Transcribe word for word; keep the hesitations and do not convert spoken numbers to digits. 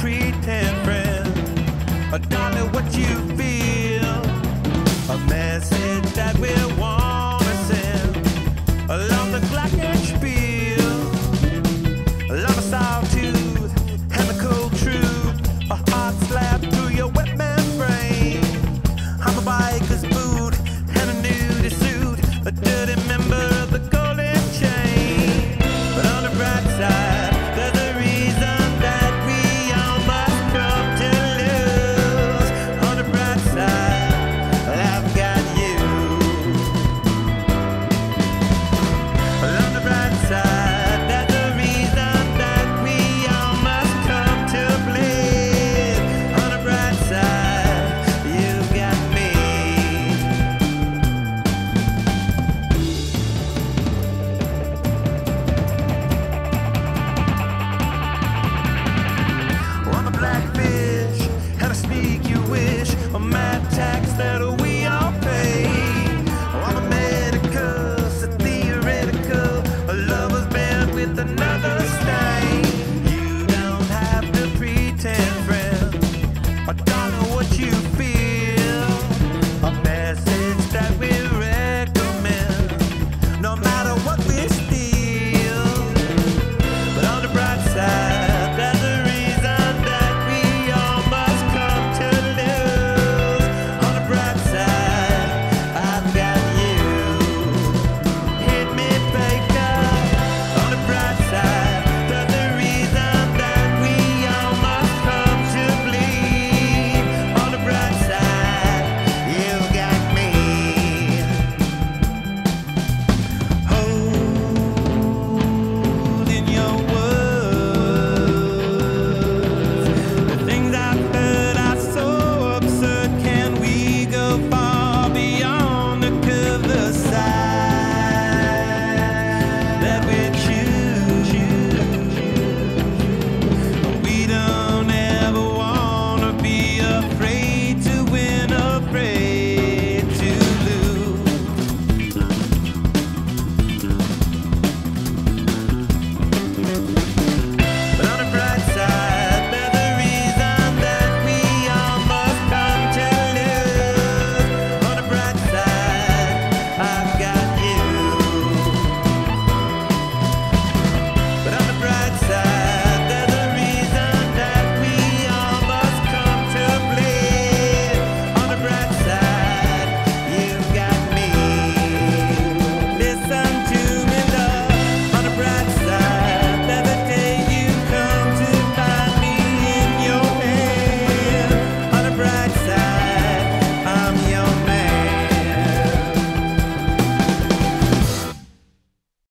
pretend friend. Oh, darling, what you feel? A message that we wanna send along the glockenspiel. A lot of sawtooth and the cold truth. A hard slap through your wet man brain. I'm a biker's boot and a nudie suit, a dirty member of the golden chain. But on the bright side, there's a reason that we all must come to lose. On the bright side, I've got you. But on the bright side, there's a reason that we all must come to bleed. On the bright side, you've got me. I'm a blackfish and I speak you wish. A mad tax that we all pay. Oh, I'm a medical, so theoretical. A lover's band with a